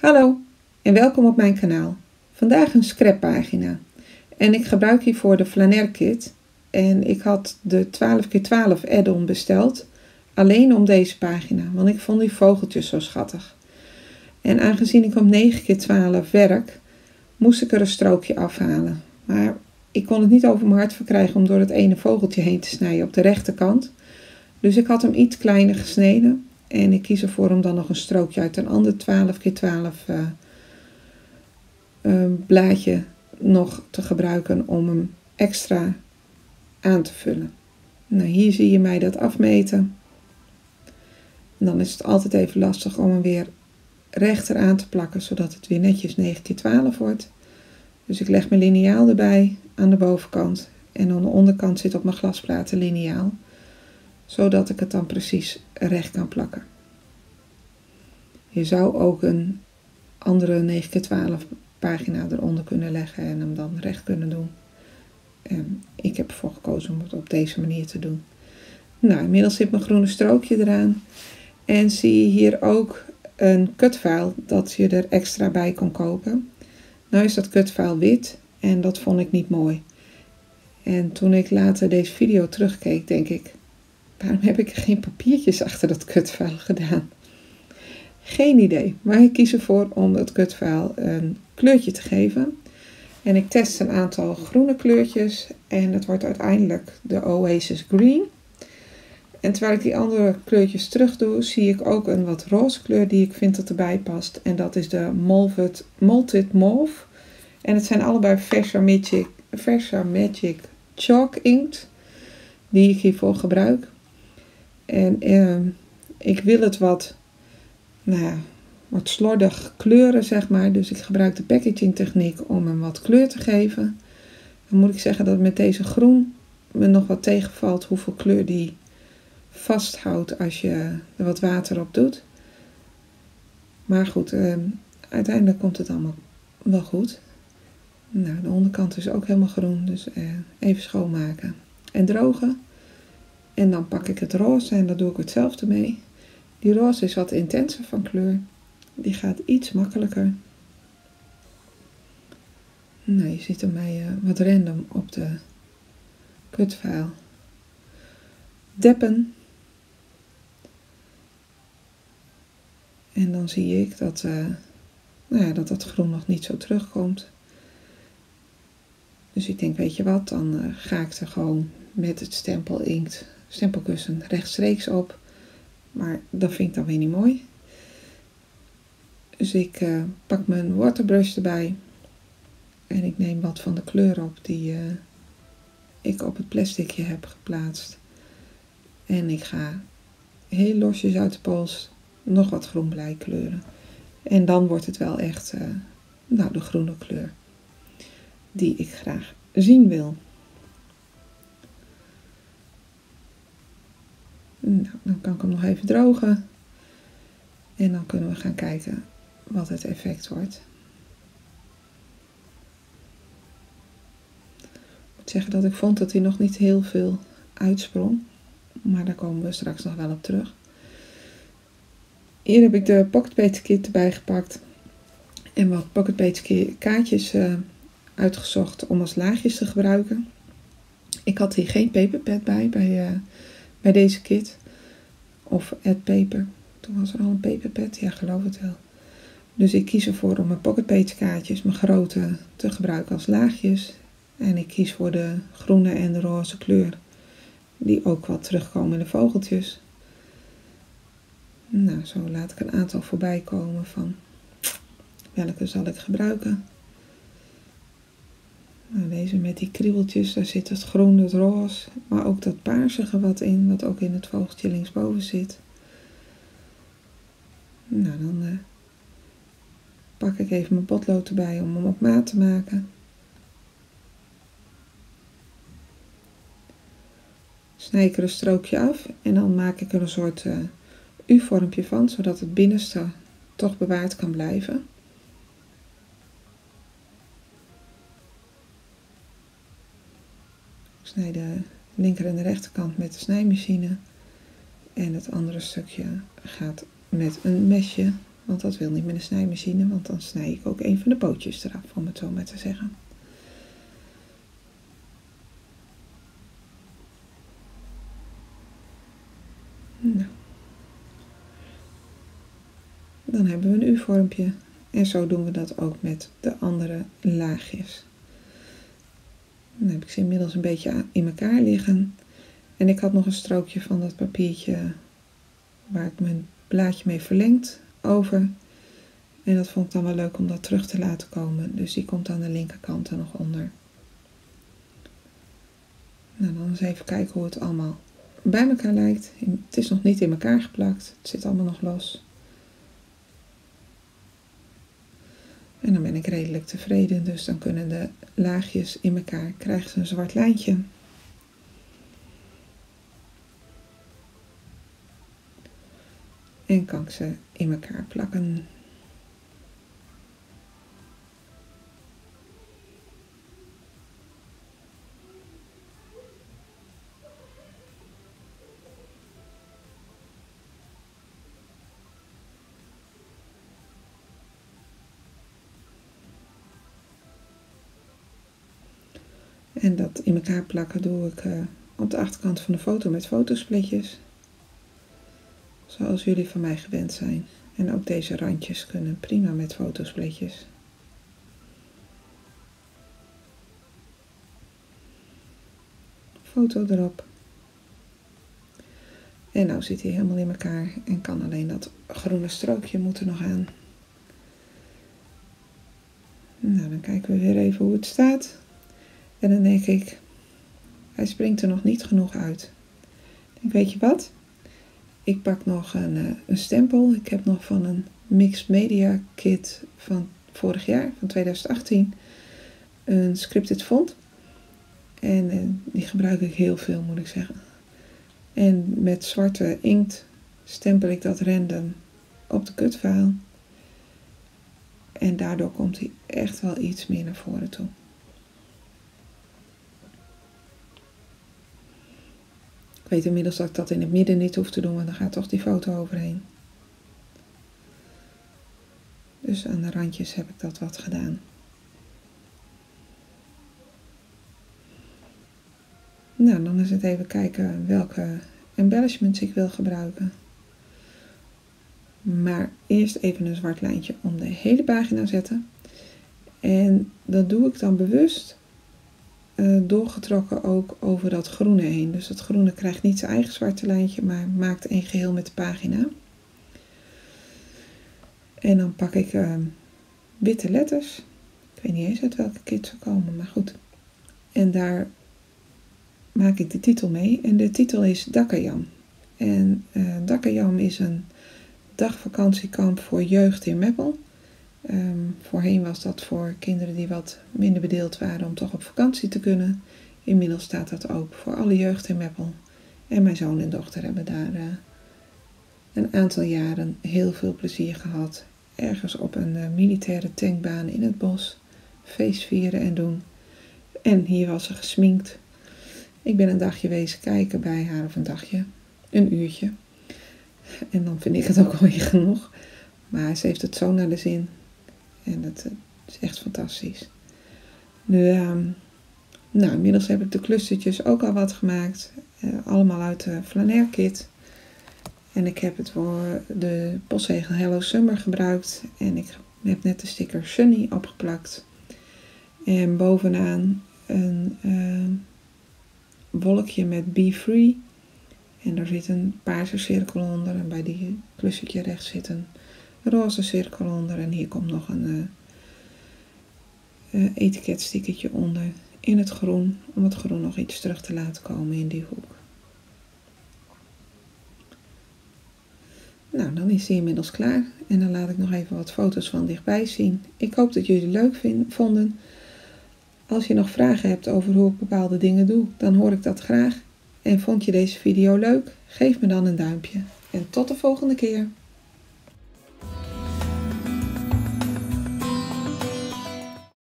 Hallo en welkom op mijn kanaal. Vandaag een scrappagina en ik gebruik hiervoor de Flaneur Kit en ik had de 12x12 add-on besteld alleen om deze pagina, want ik vond die vogeltjes zo schattig. En aangezien ik op 9x12 werk, moest ik er een strookje afhalen, maar ik kon het niet over mijn hart verkrijgen om door het ene vogeltje heen te snijden op de rechterkant. Dus ik had hem iets kleiner gesneden. En ik kies ervoor om dan nog een strookje uit een ander 12x12 blaadje nog te gebruiken om hem extra aan te vullen. Nou, hier zie je mij dat afmeten. En dan is het altijd even lastig om hem weer rechter aan te plakken, zodat het weer netjes 9x12 wordt. Dus ik leg mijn liniaal erbij aan de bovenkant. En aan de onderkant zit op mijn glasplaten liniaal, zodat ik het dan precies recht kan plakken. Je zou ook een andere 9x12 pagina eronder kunnen leggen en hem dan recht kunnen doen. Ik heb ervoor gekozen om het op deze manier te doen. Nou, inmiddels zit mijn groene strookje eraan. En zie je hier ook een cutfile dat je er extra bij kon kopen. Nou is dat cutfile wit en dat vond ik niet mooi. En toen ik later deze video terugkeek, denk ik, waarom heb ik er geen papiertjes achter dat cutfile gedaan? Geen idee, maar ik kies ervoor om het cutfile een kleurtje te geven. En ik test een aantal groene kleurtjes en het wordt uiteindelijk de Oasis Green. En terwijl ik die andere kleurtjes terug doe, zie ik ook een wat roze kleur die ik vind dat erbij past. En dat is de Malted Mauve. En het zijn allebei Versa Magic Chalk Inkt die ik hiervoor gebruik. En ik wil het wat slordig kleuren, zeg maar. Dus ik gebruik de packaging techniek om hem wat kleur te geven. Dan moet ik zeggen dat met deze groen me nog wat tegenvalt hoeveel kleur die vasthoudt als je er wat water op doet. Maar goed, uiteindelijk komt het allemaal wel goed. Nou, de onderkant is ook helemaal groen, dus even schoonmaken en drogen. En dan pak ik het roze en daar doe ik hetzelfde mee. Die roze is wat intenser van kleur. Die gaat iets makkelijker. Nou, je ziet er mij wat random op de cutfile deppen. En dan zie ik dat dat groen nog niet zo terugkomt. Dus ik denk, weet je wat, dan ga ik er gewoon met het stempelkussen rechtstreeks op. Maar dat vind ik dan weer niet mooi. Dus ik pak mijn waterbrush erbij. En ik neem wat van de kleur op die ik op het plasticje heb geplaatst. En ik ga heel losjes uit de pols nog wat groenblij kleuren. En dan wordt het wel echt de groene kleur die ik graag zien wil. Nou, dan kan ik hem nog even drogen. En dan kunnen we gaan kijken wat het effect wordt. Ik moet zeggen dat ik vond dat hij nog niet heel veel uitsprong. Maar daar komen we straks nog wel op terug. Hier heb ik de Pocket Page Kit erbij gepakt. En wat Pocket Page kaartjes uitgezocht om als laagjes te gebruiken. Ik had hier geen paperpad bij deze kit. Of Add Paper. Toen was er al een paperpad. Ja, geloof het wel. Dus ik kies ervoor om mijn Pocket Page kaartjes, mijn grote, te gebruiken als laagjes. En ik kies voor de groene en de roze kleur. Die ook wat terugkomen in de vogeltjes. Nou, zo laat ik een aantal voorbij komen van welke zal ik gebruiken. Nou, deze met die kriebeltjes, daar zit het groen, het roze, maar ook dat paarsige wat in, wat ook in het vogeltje linksboven zit. Nou, dan pak ik even mijn potlood erbij om hem op maat te maken. Snij ik er een strookje af en dan maak ik er een soort U-vormpje van, zodat het binnenste toch bewaard kan blijven. Ik snij de linker en de rechterkant met de snijmachine en het andere stukje gaat met een mesje Want dat wil niet met een snijmachine, want dan snij ik ook een van de pootjes eraf, om het zo maar te zeggen. Nou. Dan hebben we een U-vormpje. En zo doen we dat ook met de andere laagjes. Dan heb ik ze inmiddels een beetje in elkaar liggen. En ik had nog een strookje van dat papiertje waar ik mijn blaadje mee verlengd over. En dat vond ik dan wel leuk om dat terug te laten komen. Dus die komt aan de linkerkant er nog onder. Nou, dan eens even kijken hoe het allemaal bij elkaar lijkt. Het is nog niet in elkaar geplakt. Het zit allemaal nog los. En dan ben ik redelijk tevreden. Dus dan kunnen de laagjes in elkaar. Krijgen ze een zwart lijntje. En kan ik ze in elkaar plakken. En dat in elkaar plakken doe ik op de achterkant van de foto met fotosplitjes. Zoals jullie van mij gewend zijn. En ook deze randjes kunnen prima met fotosplitjes. Foto erop. En nou zit hij helemaal in elkaar en kan alleen dat groene strookje moet er nog aan. Nou, dan kijken we weer even hoe het staat. En dan denk ik, hij springt er nog niet genoeg uit. Ik denk, weet je wat? Ik pak nog een stempel. Ik heb nog van een Mixed Media Kit van vorig jaar, van 2018, een scripted font. En die gebruik ik heel veel, moet ik zeggen. En met zwarte inkt stempel ik dat random op de cutfile. En daardoor komt hij echt wel iets meer naar voren toe. Ik weet inmiddels dat ik dat in het midden niet hoef te doen, want dan gaat toch die foto overheen. Dus aan de randjes heb ik dat wat gedaan. Nou, dan is het even kijken welke embellishments ik wil gebruiken. Maar eerst even een zwart lijntje om de hele pagina zetten. En dat doe ik dan bewust doorgetrokken ook over dat groene heen. Dus dat groene krijgt niet zijn eigen zwarte lijntje, maar maakt een geheel met de pagina. En dan pak ik witte letters. Ik weet niet eens uit welke kit ze komen, maar goed. En daar maak ik de titel mee. En de titel is Dakayam. En Dakayam is een dagvakantiekamp voor jeugd in Meppel. Voorheen was dat voor kinderen die wat minder bedeeld waren om toch op vakantie te kunnen. Inmiddels staat dat ook voor alle jeugd in Meppel. En mijn zoon en dochter hebben daar een aantal jaren heel veel plezier gehad. Ergens op een militaire tankbaan in het bos. Feest vieren en doen. En hier was ze gesminkt. Ik ben een dagje wezen kijken bij haar, of een dagje. Een uurtje. En dan vind ik het ook alweer genoeg. Maar ze heeft het zo naar de zin. En dat is echt fantastisch. Nu, nou, inmiddels heb ik de clustertjes ook al wat gemaakt. Allemaal uit de flaneur kit. En ik heb het voor de postzegel Hello Summer gebruikt. En ik heb net de sticker Sunny opgeplakt. En bovenaan een wolkje met Be Free. En daar zit een paarse cirkel onder. En bij die clustertje rechts zit een roze cirkel onder. En hier komt nog een etiketstickertje onder in het groen. Om het groen nog iets terug te laten komen in die hoek. Nou, dan is die inmiddels klaar. En dan laat ik nog even wat foto's van dichtbij zien. Ik hoop dat jullie het leuk vonden. Als je nog vragen hebt over hoe ik bepaalde dingen doe, dan hoor ik dat graag. En vond je deze video leuk? Geef me dan een duimpje. En tot de volgende keer.